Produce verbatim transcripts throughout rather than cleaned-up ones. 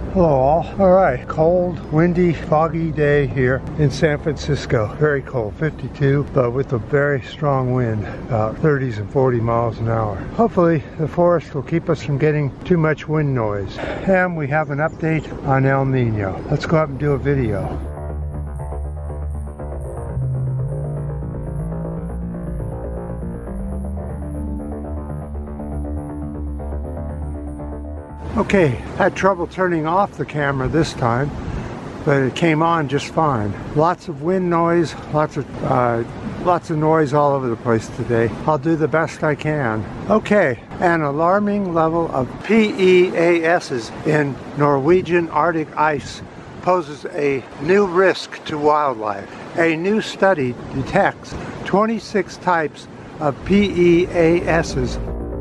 Hello all. All right, cold, windy, foggy day here in San Francisco. Very cold, fifty-two, but with a very strong wind, about thirties and forty miles an hour. Hopefully the forest will keep us from getting too much wind noise. And we have an update on El Nino. Let's go out and do a video. Okay, had trouble turning off the camera this time, but it came on just fine. Lots of wind noise, lots of uh, lots of noise all over the place today. I'll do the best I can. Okay, an alarming level of P E A Ss in Norwegian Arctic ice poses a new risk to wildlife. A new study detects twenty-six types of P E A Ss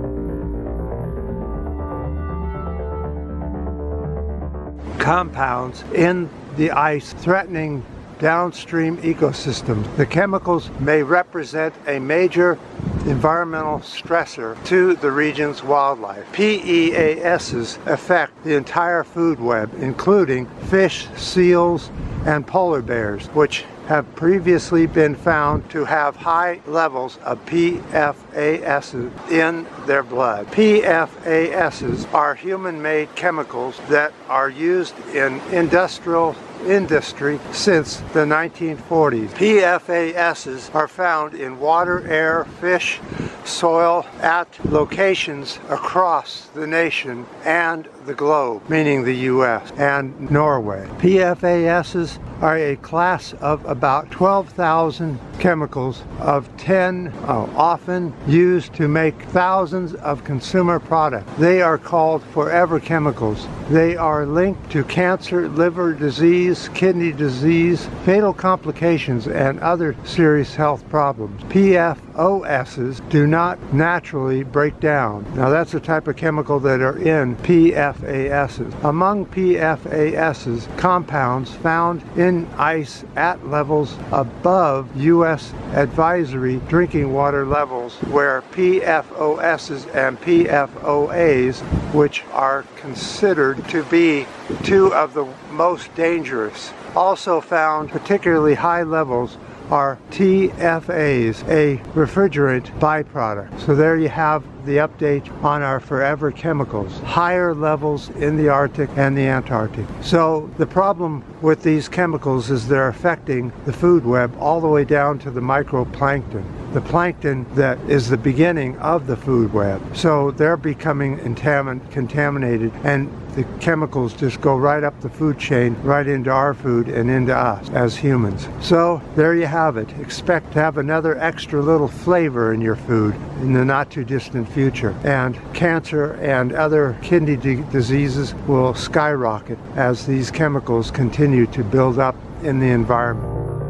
compounds in the ice threatening downstream ecosystems. The chemicals may represent a major environmental stressor to the region's wildlife. P E A Ss affect the entire food web, including fish, seals, and polar bears, which have previously been found to have high levels of P F A Ss in their blood. P F A Ss are human-made chemicals that are used in industrial industry since the nineteen forties. P F A Ss are found in water, air, fish, soil at locations across the nation and the globe, meaning the U S and Norway. P F A Ss are a class of about twelve thousand chemicals of ten, oh, often used to make thousands of consumer products. They are called forever chemicals. They are linked to cancer, liver disease, kidney disease, fatal complications, and other serious health problems. P F O Ss do not naturally break down. Now that's the type of chemical that are in P F A Ss. Among P F A Ss, compounds found in ice at levels above U S advisory drinking water levels, where P F O Ss and P F O As, which are considered to be two of the most dangerous, also found particularly high levels are T F As, a refrigerant byproduct. So there you have the update on our forever chemicals. Higher levels in the Arctic and the Antarctic. So the problem with these chemicals is they're affecting the food web all the way down to the microplankton. The plankton that is the beginning of the food web. So they're becoming contaminated, and the chemicals just go right up the food chain, right into our food and into us as humans. So there you have it. Expect to have another extra little flavor in your food in the not too distant future. And cancer and other kidney diseases will skyrocket as these chemicals continue to build up in the environment.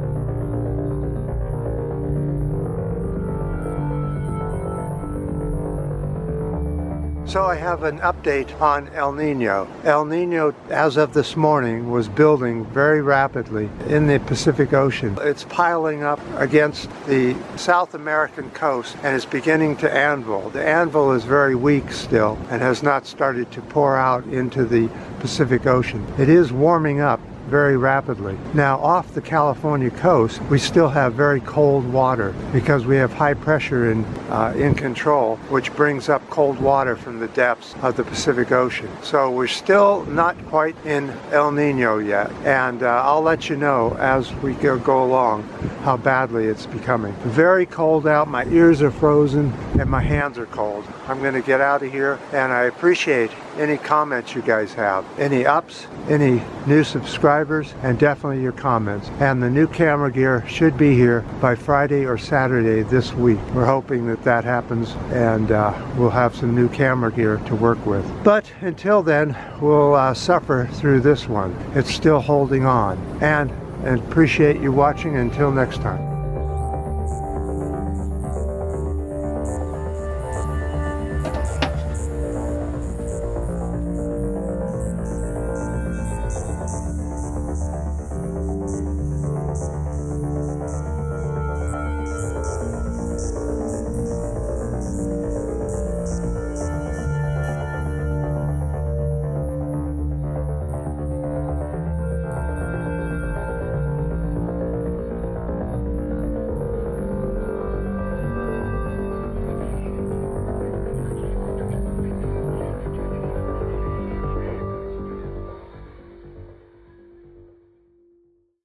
So I have an update on El Nino. El Nino, as of this morning, was building very rapidly in the Pacific Ocean. It's piling up against the South American coast and is beginning to anvil. The anvil is very weak still and has not started to pour out into the Pacific Ocean. It is warming up very rapidly. Now, off the California coast, we still have very cold water because we have high pressure in, uh, in control, which brings up cold water from the depths of the Pacific Ocean. So we're still not quite in El Nino yet, and uh, I'll let you know as we go, go along how badly it's becoming. Very cold out, my ears are frozen, and my hands are cold. I'm going to get out of here, and I appreciate any comments you guys have. Any ups, any new subscribers, and definitely your comments. And the new camera gear should be here by Friday or Saturday this week. We're hoping that that happens, and uh, we'll have some new camera gear to work with. But until then, we'll uh, suffer through this one. It's still holding on. And, and appreciate you watching. Until next time.